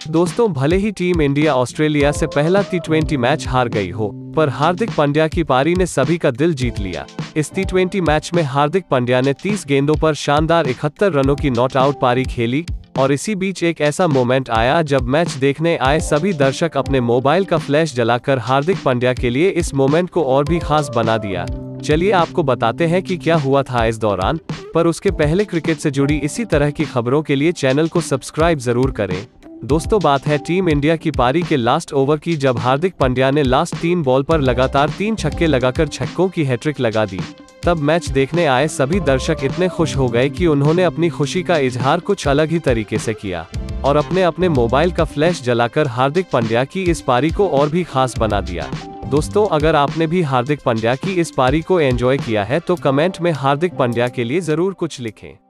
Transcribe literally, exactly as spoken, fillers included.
दोस्तों, भले ही team India Australia से पहला टी ट्वेंटी मैच हार गई हो, पर हार्दिक पांड्या की पारी ने सभी का दिल जीत लिया। इस टी ट्वेंटी मैच में हार्दिक पांड्या ने तीस गेंदों पर शानदार इकहत्तर रनों की नॉट आउट पारी खेली और इसी बीच एक ऐसा मोमेंट आया जब मैच देखने आए सभी दर्शक अपने मोबाइल का फ्लैश जलाकर हार्दिक पांड्या के लिए इस मोमेंट को और भी खास बना दिया। चलिए आपको बताते हैं कि क्या हुआ था इस दौरान, पर उसके पहले क्रिकेट से जुड़ी इसी तरह की खबरों के लिए चैनल को सब्सक्राइब जरूर करें। दोस्तों, बात है टीम इंडिया की पारी के लास्ट ओवर की, जब हार्दिक पांड्या ने लास्ट तीन बॉल पर लगातार तीन छक्के लगाकर छक्कों की हैट्रिक लगा दी। तब मैच देखने आए सभी दर्शक इतने खुश हो गए कि उन्होंने अपनी खुशी का इजहार कुछ अलग ही तरीके से किया और अपने अपने मोबाइल का फ्लैश जलाकर हार्दिक पांड्या की इस पारी को और भी खास बना दिया। दोस्तों, अगर आपने भी हार्दिक पांड्या की इस पारी को एंजॉय किया है तो कमेंट में हार्दिक पांड्या के लिए जरूर कुछ लिखें।